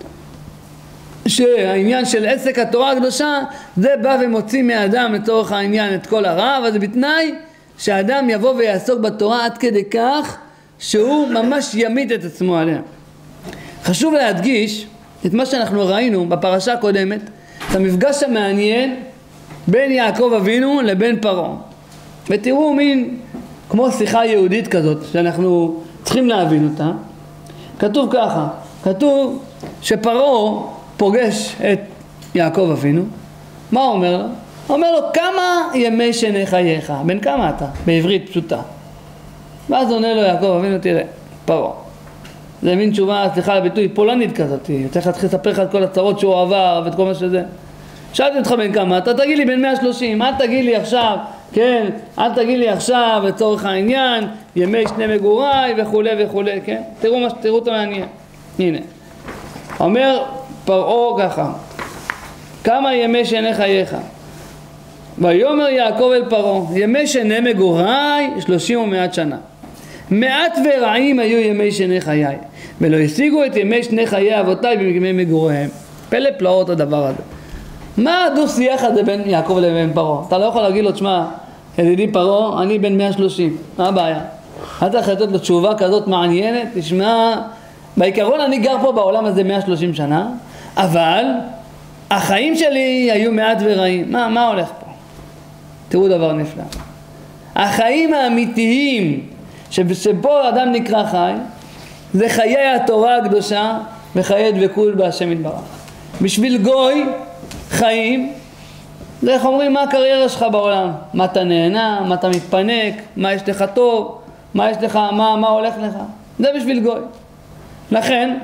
שהעניין של עסק התורה הקדושה זה בא ומוציא מאדם לצורך העניין את כל הרע, אבל זה בתנאי שהאדם יבוא ויעסוק בתורה עד כדי כך שהוא ממש ימית את עצמו עליה. חשוב להדגיש את מה שאנחנו ראינו בפרשה הקודמת, את המפגש המעניין בין יעקב אבינו לבין פרעה. ותראו מין כמו שיחה יהודית כזאת שאנחנו צריכים להבין אותה. כתוב ככה, כתוב שפרעה פוגש את יעקב אבינו. מה הוא אומר לו? הוא אומר לו, כמה ימי שני חייך? בן כמה אתה? בעברית פשוטה. ואז עונה לו יעקב אבינו, תראה, פרעה. זה מין תשובה, סליחה לביטוי, פולנית כזאת. צריך להתחיל לספר לך את כל הצרות שהוא עבר ואת כל מה שזה. שאלתי אותך בן כמה, אתה תגיד לי בן מאה ושלושים, אל תגיד לי עכשיו, כן, אל תגיד לי עכשיו לצורך העניין, ימי שני מגוריי וכו' וכו', כן? תראו מה, תראו את המעניין. הנה. אומר פרעה ככה, כמה ימי שני חייך? ויאמר יעקב אל פרעה, ימי שני מגוריי שלושים ומעט שנה. מעט ורעים היו ימי שני חיי, ולא השיגו את ימי שני חיי אבותיי בימי מגוריהם. פלא פלאות הדבר הזה. מה הדו שיח הזה בין יעקב לבין פרעה? אתה לא יכול להגיד לו, תשמע, ידידי פרעה, אני בן מאה ושלושים, מה הבעיה? אתה צריך לתת לו תשובה כזאת מעניינת, תשמע, בעיקרון אני גר פה בעולם הזה מאה ושלושים שנה, אבל החיים שלי היו מעט ורעים. מה, מה הולך פה? תראו דבר נפלא. החיים האמיתיים שבו אדם נקרא חי, זה חיי התורה הקדושה וחיי דבקות בהשם יתברך. בשביל גוי, חיים, זה איך אומרים, מה הקריירה שלך בעולם? מה אתה נהנה, מה אתה מתפנק, מה יש לך טוב, מה יש לך, מה, מה הולך לך? זה בשביל גוי. לכן,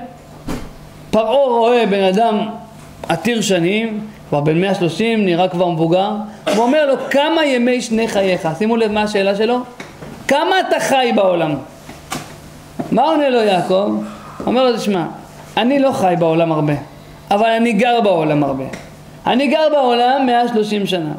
פרעה רואה בן אדם עתיר שנים, כבר בן מאה ושלושים, נראה כבר מבוגר, הוא אומר לו, כמה ימי שני חייך? שימו לב מה השאלה שלו? כמה אתה חי בעולם? מה עונה לו יעקב? אומר לו, תשמע, אני לא חי בעולם הרבה, אבל אני גר בעולם הרבה. אני גר בעולם מאה ושלושים שנה.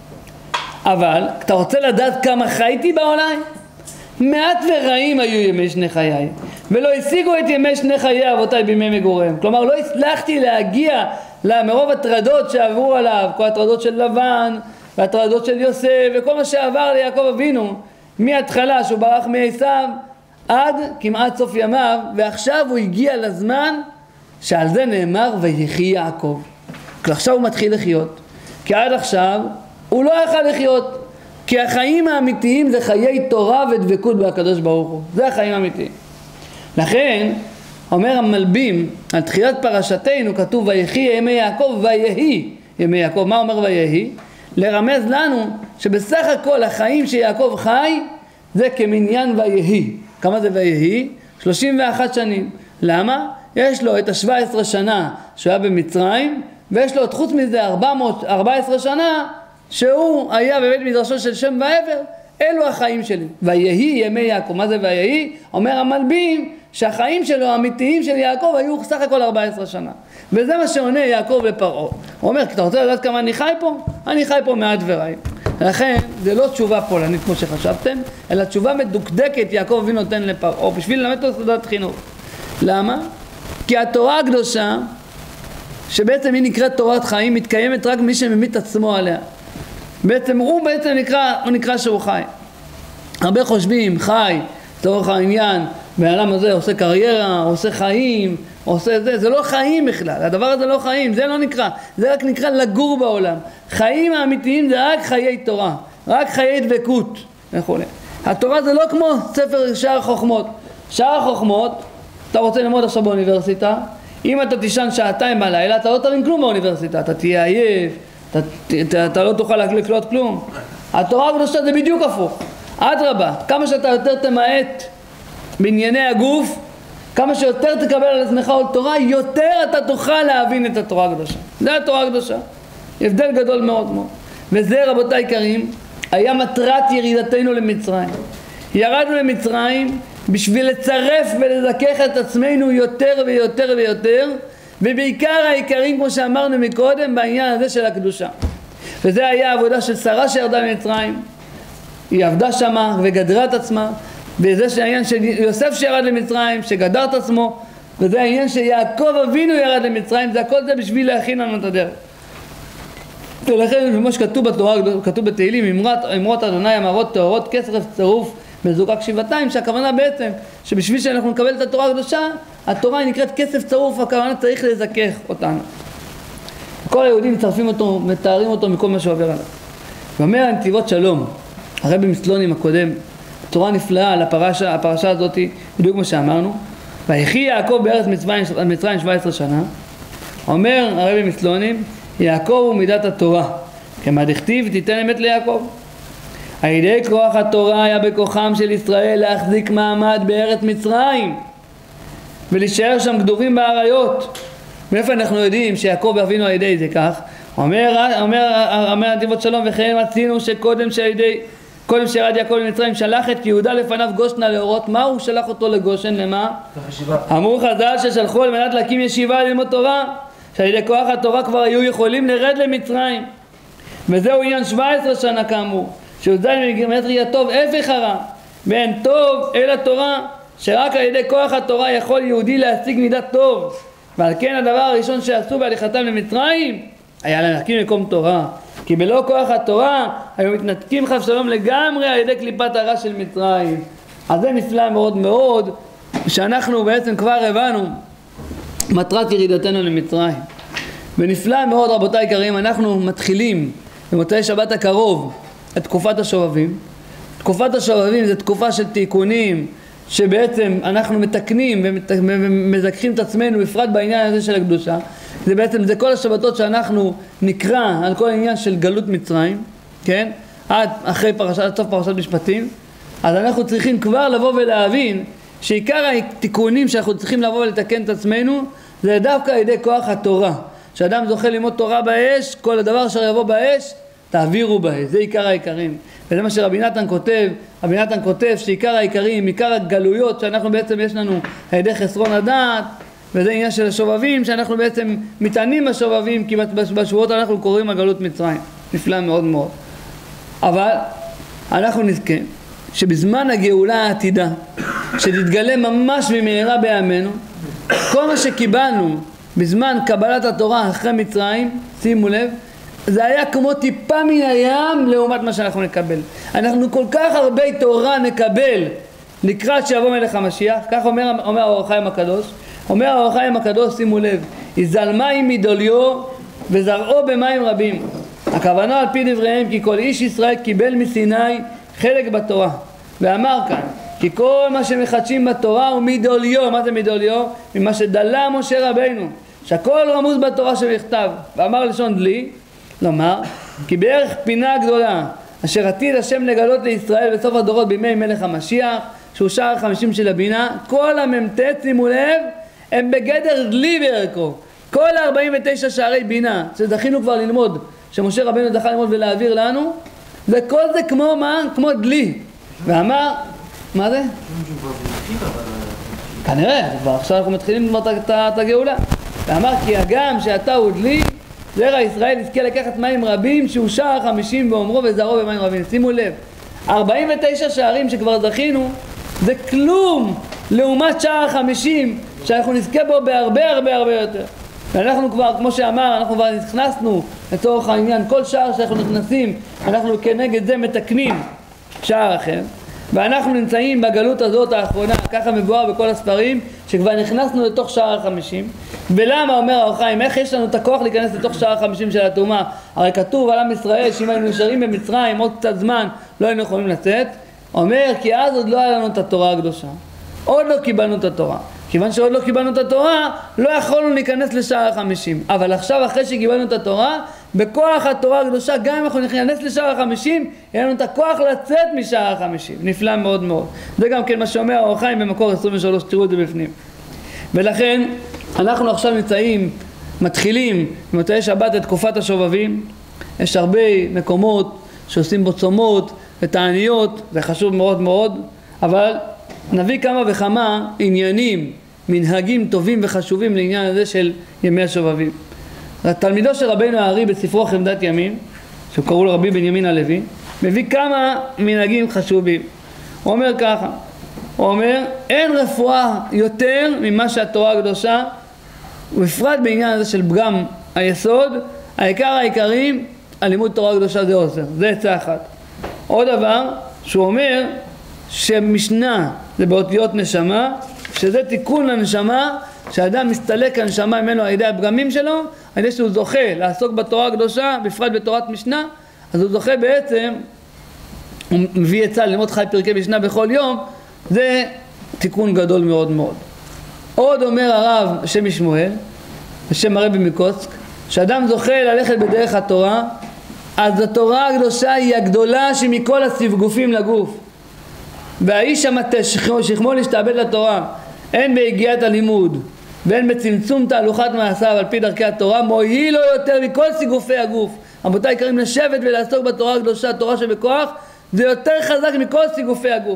אבל, אתה רוצה לדעת כמה חייתי בעולם? מעט ורעים היו ימי שני חיי, ולא השיגו את ימי שני חיי אבותיי בימי מגוריהם. כלומר, לא הצלחתי להגיע מרוב הטרדות שעברו עליו, כל הטרדות של לבן, והטרדות של יוסף, וכל מה שעבר ליעקב אבינו, מההתחלה שהוא ברח מעשיו, עד כמעט סוף ימיו, ועכשיו הוא הגיע לזמן שעל זה נאמר ויחי יעקב. כי עכשיו הוא מתחיל לחיות, כי עד עכשיו הוא לא יכול לחיות, כי החיים האמיתיים זה חיי תורה ודבקות בהקדוש ברוך הוא. זה החיים האמיתיים. לכן אומר המלבים על תחילת פרשתנו, כתוב ויחי ימי יעקב ויהי ימי יעקב. מה אומר ויהי? לרמז לנו שבסך הכל החיים שיעקב חי זה כמניין ויהי. כמה זה ויהי? שלושים ואחת שנים. למה? יש לו את ה-שבע עשרה שנה שהוא היה במצרים, ויש לו את חוץ מזה ארבע מאות וארבע עשרה שנה שהוא היה בבית מדרשו של שם ועבר. אלו החיים שלי. ויהי ימי יעקב. מה זה ויהי? אומר המלבים שהחיים שלו האמיתיים של יעקב היו סך הכל ארבע עשרה שנה. וזה מה שעונה יעקב לפרעה. הוא אומר, אתה רוצה לדעת כמה אני חי פה? אני חי פה מעט ורעים. לכן זה לא תשובה פולנית כמו שחשבתם, אלא תשובה מדוקדקת יעקב אבינו נותן לפרעה בשביל ללמד אותו סעודת חינוך. למה? כי התורה הקדושה, שבעצם היא נקראת תורת חיים, מתקיימת רק מי שממית עצמו עליה. בעצם הוא בעצם נקרא, הוא נקרא שהוא חי. הרבה חושבים, חי, לצורך העניין, בעולם הזה עושה קריירה, עושה חיים, עושה זה, זה לא חיים בכלל, הדבר הזה לא חיים, זה לא נקרא, זה רק נקרא לגור בעולם. חיים האמיתיים זה רק חיי תורה, רק חיי דבקות וכו'. התורה זה לא כמו ספר שער חוכמות. שער חוכמות, אתה רוצה ללמוד עכשיו באוניברסיטה, אם אתה תישן שעתיים בלילה, אתה לא תבין כלום באוניברסיטה, אתה תהיה עייף, אתה, אתה, אתה לא תוכל לקלוט כלום. התורה הקדושה זה בדיוק הפוך. אדרבה, כמה שאתה יותר תמעט בענייני הגוף, כמה שיותר תקבל על עצמך עוד תורה, יותר אתה תוכל להבין את התורה הקדושה. זה התורה הקדושה. הבדל גדול מאוד מאוד. וזה, רבותיי יקרים, היה מטרת ירידתנו למצרים. ירדנו למצרים בשביל לצרף ולזכך את עצמנו יותר ויותר ויותר, ובעיקר העיקרים, כמו שאמרנו מקודם, בעניין הזה של הקדושה. וזה היה העבודה של שרה שירדה למצרים. היא עבדה שמה וגדרה את עצמה, וזה שהעניין של יוסף שירד למצרים, שגדר את עצמו, וזה העניין שיעקב אבינו ירד למצרים, זה הכל זה בשביל להכין לנו את הדרך. ולכן כמו שכתוב בתורה, כתוב בתהילים, אמרת, אמרות אדוני אמרות טהורות כסף צרוף בזוקק שבעתיים, שהכוונה בעצם שבשביל שאנחנו נקבל את התורה הקדושה, התורה היא נקראת כסף צרוף, הכוונה צריך לזכך אותנו. כל היהודים מצרפים אותו, מתארים אותו מכל מה שעובר עליו. ואומר הנתיבות שלום, הרבי מסלונים הקודם, תורה נפלאה על הפרשה, הפרשה הזאת, בדיוק כמו שאמרנו, ויחי יעקב בארץ מצרים, מצרים שבע עשרה שנה, אומר הרבי מסלונים, יעקב הוא מידת התורה, כמה דכתיב תיתן אמת ליעקב. על ידי כוח התורה היה בכוחם של ישראל להחזיק מעמד בארץ מצרים ולהישאר שם גדורים באריות. מאיפה אנחנו יודעים שיעקב אבינו על ידי זה כך? אומר, אומר, אומר הנתיבות שלום, וכן מצינו שקודם שעל ידי, קודם שירד יעקב למצרים שלח את יהודה לפניו גושנה להורות. מה הוא שלח אותו לגושן? למה? אמרו חז"ל ששלחו על מנת להקים ישיבה ללמוד תורה, שעל ידי כוח התורה כבר היו יכולים לרד למצרים, וזהו עניין שבע עשרה שנה כאמור, שי"ז בגימטריה טוב הפך הרע, ואין טוב אלא תורה, שרק על ידי כוח התורה יכול יהודי להשיג מידת טוב. ועל כן הדבר הראשון שעשו בהליכתם למצרים היה להקים מקום תורה, כי בלא כוח התורה היו מתנתקים חס ושלום לגמרי על ידי קליפת הרע של מצרים. אז זה נפלא מאוד מאוד, שאנחנו בעצם כבר הבנו מטרת ירידתנו למצרים. ונפלא מאוד רבותיי יקרים, אנחנו מתחילים במוצאי שבת הקרוב את תקופת השובבים. תקופת השובבים זה תקופה של תיקונים, שבעצם אנחנו מתקנים ומזכחים את עצמנו בפרט בעניין הזה של הקדושה. זה בעצם, זה כל השבתות שאנחנו נקרא על כל העניין של גלות מצרים, כן? עד אחרי פרשת, עד סוף פרשת משפטים. אז אנחנו צריכים כבר לבוא ולהבין שעיקר התיקונים שאנחנו צריכים לבוא ולתקן את עצמנו זה דווקא על ידי כוח התורה. כשאדם זוכה ללמוד תורה באש, כל הדבר אשר יבוא באש תעבירו באש, זה עיקר העיקרים. וזה מה שרבי נתן כותב, רבי נתן כותב שעיקר העיקרים, עיקר הגלויות שאנחנו בעצם יש לנו על ידי חסרון הדעת, וזה עניין של השובבים, שאנחנו בעצם מתענים בשובבים, כי בשבועות אנחנו קוראים על גלות מצרים. נפלא מאוד מאוד. אבל אנחנו נזכה שבזמן הגאולה העתידה, שתתגלה ממש במהרה בימינו, כל מה שקיבלנו בזמן קבלת התורה אחרי מצרים, שימו לב, זה היה כמו טיפה מן הים לעומת מה שאנחנו נקבל. אנחנו כל כך הרבה תורה נקבל לקראת שיבוא מלך המשיח. כך אומר, אומר האור החיים הקדוש. אומר האור החיים הקדוש, שימו לב, יזל מים מדוליו וזרעו במים רבים. הכוונה על פי דבריהם כי כל איש ישראל קיבל מסיני חלק בתורה. ואמר כאן כי כל מה שמחדשים בתורה הוא מדוליו. מה זה מדוליו? ממה שדלה משה רבינו, שהכל רמוז בתורה שנכתב. ואמר לשון דלי, לומר, כי בערך פינה גדולה אשר עתיד השם לגלות לישראל בסוף הדורות בימי מלך המשיח, שהוא שער החמישים של הבינה, כל הממתת, שימו לב, הם בגדר דלי בערכו. כל ה-ארבעים ותשע שערי בינה שזכינו כבר ללמוד, שמשה רבינו זכה ללמוד ולהעביר לנו, וכל זה כמו מה? כמו דלי. ואמר, מה זה? כנראה, כבר עכשיו אנחנו מתחילים ללמוד את הגאולה. ואמר כי הגם שאתה הוא דלי, זרע ישראל יזכה לקחת מים רבים, שהוא שער חמישים באומרו וזרעו במים רבים. שימו לב, ארבעים ותשע שערים שכבר זכינו זה כלום לעומת שער חמישים שאנחנו נזכה בו בהרבה הרבה הרבה יותר. ואנחנו כבר, כמו שאמר, אנחנו כבר נכנסנו לצורך העניין, כל שער שאנחנו נכנסים אנחנו כנגד זה מתקנים שער אחר, ואנחנו נמצאים בגלות הזאת האחרונה, ככה מבואר בכל הספרים, שכבר נכנסנו לתוך שער החמישים. ולמה אומר האור החיים, איך יש לנו את הכוח להיכנס לתוך שער החמישים של הטומאה? הרי כתוב על עם ישראל שאם היינו נשארים במצרים עוד קצת זמן לא היינו יכולים לצאת. אומר כי אז עוד לא היה לנו את התורה הקדושה, עוד לא קיבלנו את התורה. כיוון שעוד לא קיבלנו את התורה לא יכולנו להיכנס לשער החמישים. אבל עכשיו אחרי שקיבלנו את התורה, בכוח התורה הקדושה, גם אם אנחנו ניכנס לשער החמישים, יהיה לנו את הכוח לצאת משער החמישים. נפלא מאוד מאוד. זה גם כן מה שאומר האור החיים במקור עשרים ושלוש, תראו את זה בפנים. ולכן אנחנו עכשיו נמצאים, מתחילים במוצאי שבת את תקופת השובבים. יש הרבה מקומות שעושים בו צומות ותעניות, זה חשוב מאוד מאוד, אבל נביא כמה וכמה עניינים, מנהגים טובים וחשובים לעניין הזה של ימי השובבים. התלמידו של רבינו הארי בספרו חמדת ימים, שקראו לו רבי בנימין הלוי, מביא כמה מנהגים חשובים. הוא אומר ככה, הוא אומר, אין רפואה יותר ממה שהתורה הקדושה, ובפרט בעניין הזה של פגם היסוד, העיקר העיקרים, הלימוד תורה קדושה זה עוזר, זה עצה אחת. עוד דבר שהוא אומר שמשנה זה באותיות נשמה, שזה תיקון לנשמה, שהאדם מסתלק הנשמה ממנו על ידי הפגמים שלו, על ידי שהוא זוכה לעסוק בתורה הקדושה, בפרט בתורת משנה, אז הוא זוכה בעצם, הוא מביא עצה ללמוד חי פרקי משנה בכל יום, זה תיקון גדול מאוד מאוד. עוד אומר הרב בשם משמואל, בשם הרבי מקוצק, שאדם זוכה ללכת בדרך התורה, אז התורה הקדושה היא הגדולה שמכל הספגופים לגוף. והאיש המטה שכמו להשתעבד לתורה, הן בהגיעת הלימוד והן בצמצום תהלוכת מעשיו על פי דרכי התורה, מועיל לו יותר מכל סגופי הגוף. רבותיי יקרים, לשבת ולעסוק בתורה הקדושה, תורה שבכוח, זה יותר חזק מכל סגופי הגוף.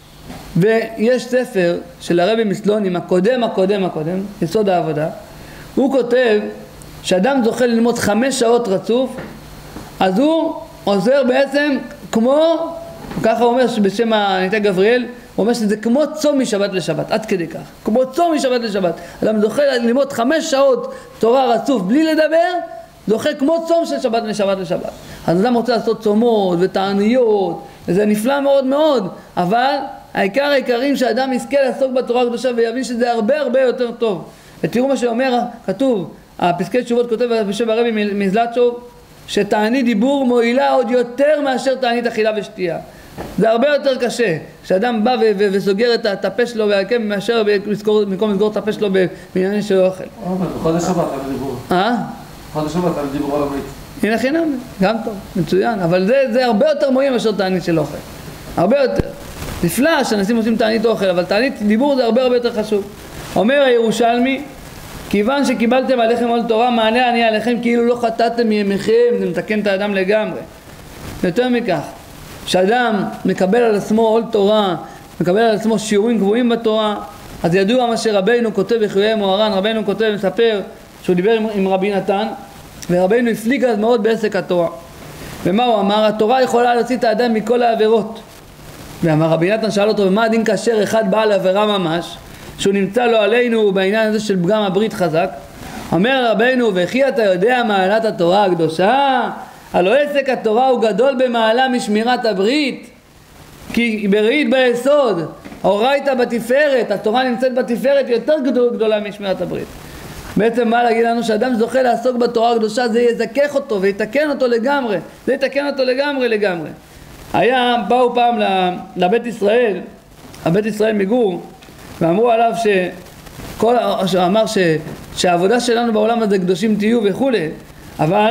ויש ספר של הרבי מסלונים, הקודם הקודם הקודם, יסוד העבודה, הוא כותב שאדם זוכה ללמוד חמש שעות רצוף, אז הוא עוזר בעצם כמו, ככה הוא אומר בשם הניתאי גבריאל, הוא אומר שזה כמו צום משבת לשבת, עד כדי כך, כמו צום משבת לשבת. אדם זוכה ללמוד חמש שעות תורה רצוף בלי לדבר, זוכה כמו צום של שבת משבת לשבת. אז אדם רוצה לעשות צומות ותעניות, וזה נפלא מאוד מאוד, אבל העיקר העיקרים שהאדם יזכה לעסוק בתורה הקדושה ויבין שזה הרבה הרבה יותר טוב. ותראו מה שאומר, כתוב, הפסקי תשובות כותב בשם הרבי מזלצ'וב, שתענית דיבור מועילה עוד יותר מאשר תענית אכילה ושתייה. זה הרבה יותר קשה, כשאדם בא ו- ו- וסוגר את הפה שלו והקם מאשר במקום לסגור את הפה שלו בעניינים של אוכל. בחודש שבת על דיבור. אה? בחודש שבת על דיבור על הברית. הנה חינם, גם טוב, מצוין, אבל זה, זה הרבה יותר מועיל מאשר תענית של אוכל. הרבה יותר. נפלא שאנשים עושים תענית אוכל, אבל תענית דיבור זה הרבה הרבה יותר חשוב. אומר הירושלמי, כיוון שקיבלתם עליכם עול תורה, מענה אני עליכם כאילו לא חטאתם מימיכם, זה מתקן את האדם לגמרי. יותר מכך, שאדם מקבל על עצמו עול תורה, מקבל על עצמו שיעורים קבועים בתורה, אז ידוע מה שרבינו כותב בחיי מוהר"ן, רבינו כותב, מספר שהוא דיבר עם, עם רבי נתן, ורבינו הפליג אז מאוד בעסק התורה. ומה הוא אמר? התורה יכולה להוציא את האדם מכל העבירות. ואמר רבי נתן, שאל אותו, ומה הדין כאשר אחד בעל עבירה ממש, שהוא נמצא לו עלינו בעניין הזה של פגם הברית חזק? אומר רבינו, וכי אתה יודע מעלת התורה הקדושה? הלא עסק התורה הוא גדול במעלה משמירת הברית, כי בראית ביסוד, האורייתא בתפארת, התורה נמצאת בתפארת יותר גדול, גדולה משמירת הברית. בעצם מה להגיד לנו? שאדם זוכה לעסוק בתורה הקדושה, זה יזכך אותו ויתקן אותו לגמרי, זה יתקן אותו לגמרי לגמרי. היה, באו פעם לבית ישראל, הבית ישראל מגור, ואמרו עליו שכל, שאמר ש, שהעבודה שלנו בעולם הזה קדושים תהיו וכו', אבל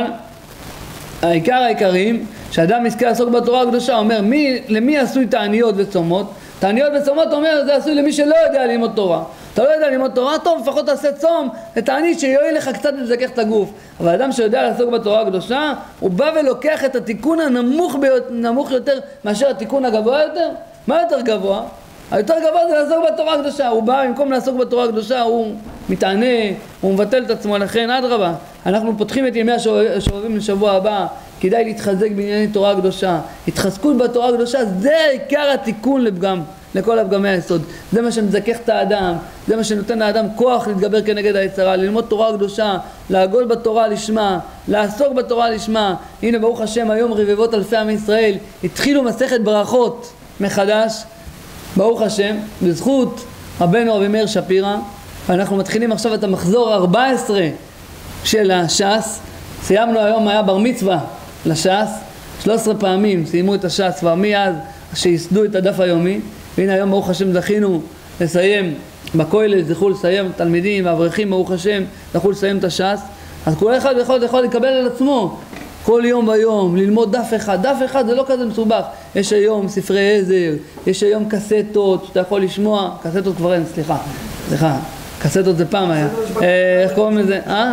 העיקר העיקרים שאדם יזכה לעסוק בתורה הקדושה, אומר מי, למי עשוי תעניות וצומות? תעניות וצומות אומר זה עשוי למי שלא יודע ללמוד תורה. אתה לא יודע ללמוד תורה, טוב, לפחות תעשה צום ותענית שיועיל לך קצת לזכך את הגוף. אבל אדם שיודע לעסוק בתורה הקדושה, הוא בא ולוקח את התיקון הנמוך ביות, נמוך יותר מאשר התיקון הגבוה יותר. מה יותר גבוה? היותר גבוה זה לעסוק בתורה הקדושה. הוא בא, במקום לעסוק בתורה הקדושה, הוא מתענה, הוא מבטל את עצמו. לכן, אדרבה, אנחנו פותחים את ימי השובבים לשבוע הבא, כדאי להתחזק בענייני תורה הקדושה. התחזקות בתורה הקדושה זה עיקר התיקון לפגם, לכל הפגמי היסוד. זה מה שמזכך את האדם, זה מה שנותן לאדם כוח להתגבר כנגד היצרה, ללמוד תורה הקדושה, לעגול בתורה לשמה, לעסוק בתורה לשמה. הנה ברוך השם, היום רבבות אלפי עם ישראל התחילו מסכת ברכות מחדש, ברוך השם, בזכות רבנו רבי מאיר שפירא. ואנחנו מתחילים עכשיו את המחזור ארבע עשרה של הש"ס. סיימנו היום, היה בר מצווה לש"ס, שלוש עשרה פעמים סיימו את הש"ס כבר מאז שיסדו את הדף היומי. והנה היום ברוך השם זכינו לסיים בכולל, זכו לסיים תלמידים ואברכים, ברוך השם זכו לסיים את הש"ס. אז כל אחד יכול, יכול לקבל על עצמו כל יום ביום, ללמוד דף אחד. דף אחד זה לא כזה מסובך. יש היום ספרי עזר, יש היום קסטות שאתה יכול לשמוע, קסטות כבר אין, סליחה, סליחה, קסטות זה פעם היה. איך קוראים לזה? אה?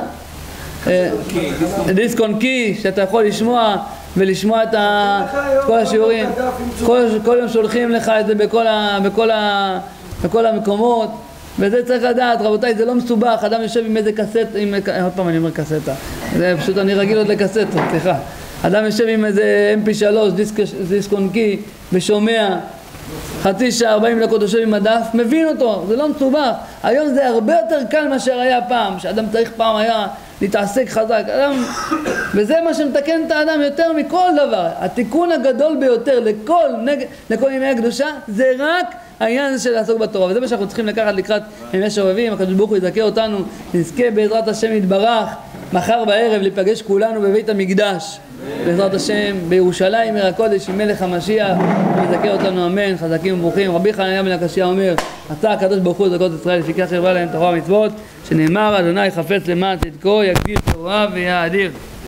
דיסק און קי, שאתה יכול לשמוע ולשמוע את כל השיעורים. כל יום שולחים לך את זה בכל המקומות, וזה צריך לדעת, רבותיי, זה לא מסובך. אדם יושב עם איזה קסט, עוד פעם אני אומר קסטה, זה פשוט אני רגיל עוד לקסטות, סליחה. אדם יושב עם איזה אם פי שלוש, דיסק און קי, ושומע חצי שעה, ארבעים דקות יושב עם הדף, מבין אותו, זה לא מסובך. היום זה הרבה יותר קל מאשר היה פעם, שאדם צריך פעם היה להתעסק חזק. אדם, וזה מה שמתקן את האדם יותר מכל דבר. התיקון הגדול ביותר לכל, נג, לכל ימי הקדושה זה רק העניין הזה של לעסוק בתורה. וזה מה שאנחנו צריכים לקחת לקראת ימי שובבים. הקדוש ברוך הוא יזכה אותנו, נזכה בעזרת השם יתברך מחר בערב להיפגש כולנו בבית המקדש, בעזרת השם בירושלים עיר הקודש עם מלך המשיח. יזכה אותנו אמן, חזקים וברוכים. רבי חנניה בן הקשיא אומר, רצה הקדוש ברוך הוא לזכות ישראל לפיכך הרבה להם תורה ומצוות, שנאמר אדוני חפץ למען צדקו יגדיל תורה ויאדיר.